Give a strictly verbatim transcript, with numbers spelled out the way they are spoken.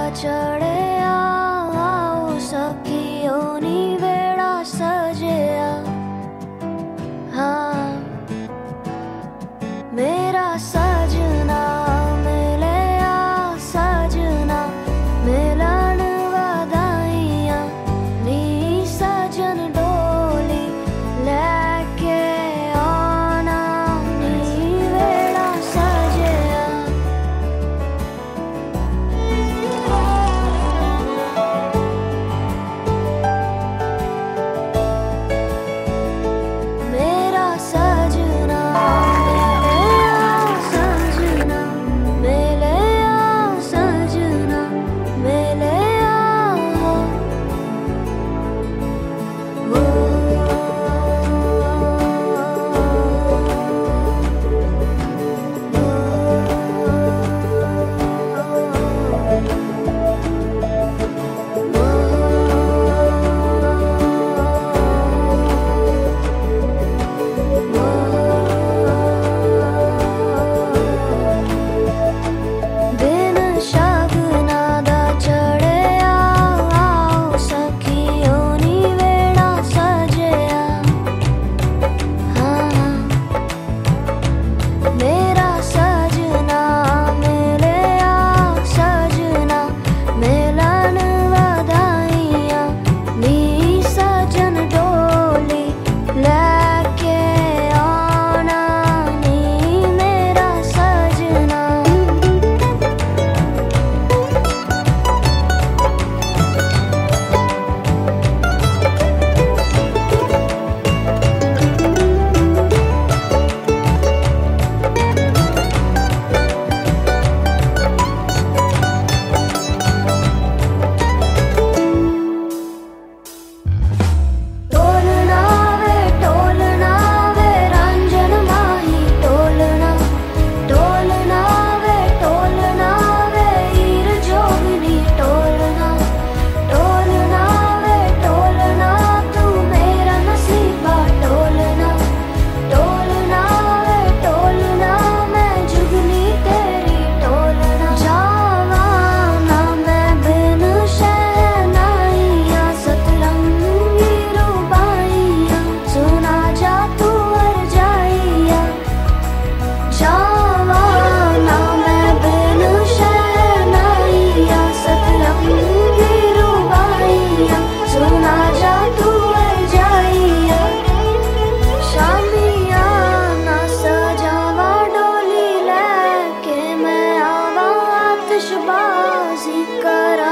चढ़िया आओ सखियो नी वेड़ा सजिया। हाँ मेरा सजना मिलिया सजना मिलन वधाइयां नी सजन डोली लेके आना नी वेड़ा सजिया। मेरा सजना मिलिया सजना मिलिया सजना मिलिया हो। दिन शगना दा चढ़िया आओ सखियो नी वेड़ा सजिया। हाँ मेरा सजना मिलिया सजना मिलन वधाइयां नी सजन डोली लेके आना नी मेरा सजना। टोलना वे टोलना वे रंजन माही टोलना टोलना वे टोलना वे हीर जोगनी टोलना टोलना वे टोलना तू मेरा नसीबा टोलना टोलना वे टोलना मैं जुगनी तेरी टोलना। जावा ना मैं बिन शहनाइयां सतरंगी रूबाइयां सुना जा तू हर जाइया। जावा ना मैं बिन शहनाइयां सतरंगी रूबाइयां सुना जा तू हर जाइया। शामिया ना सजावा डोली लेके मैं आवा आतिशबाजी करा